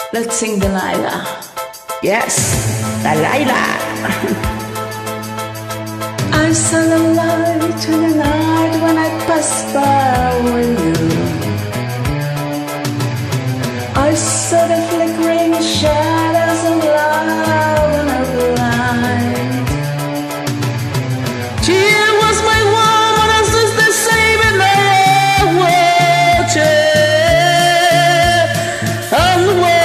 Let's sing Delilah. Yes, Delilah. I saw the light in the night when I passed by with you. I saw the flickering shadows of love in the light. She was my woman, and since the same in the water. And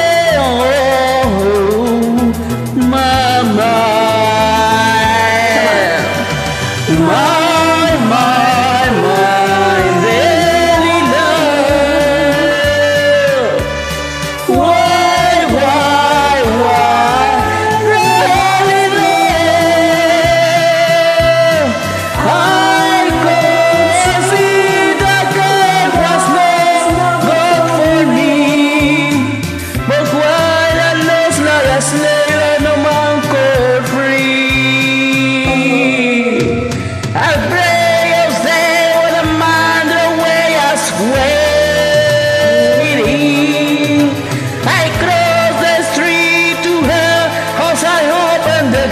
my daily love. Why, daily love? I could see that God was not good for me, but while I lost la slave, no man could free. I pray you stay with a mind the way I waiting. I cross the street to her, cause I opened the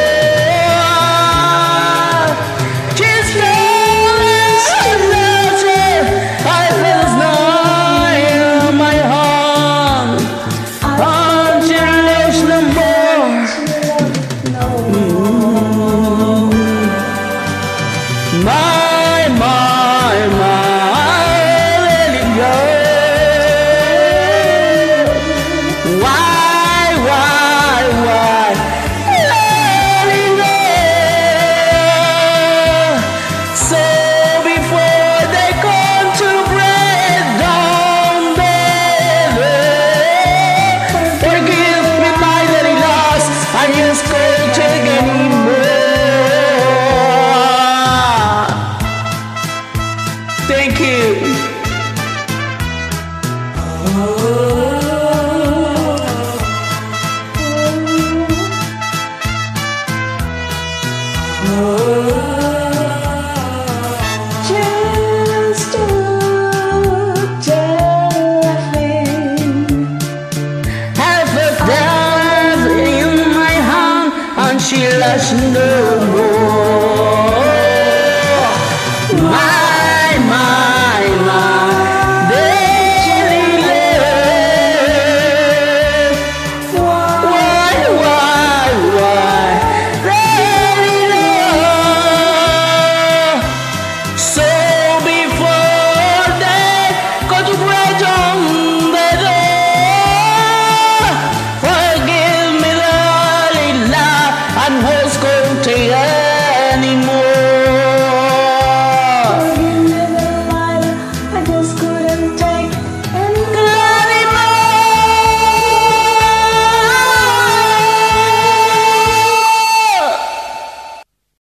door. She's lost in nature. I feel a snow in my heart. She loves no more. My little girl. Why, little girl? So before they come to break down the love, forgive me my little loss, I just can't take anymore. Thank you. Just to tell a thing. Have a dance in my hand, and she loves no more. My daily love. Why, daily love? So before they go to break down the door, forgive me, Delilah, and who's going to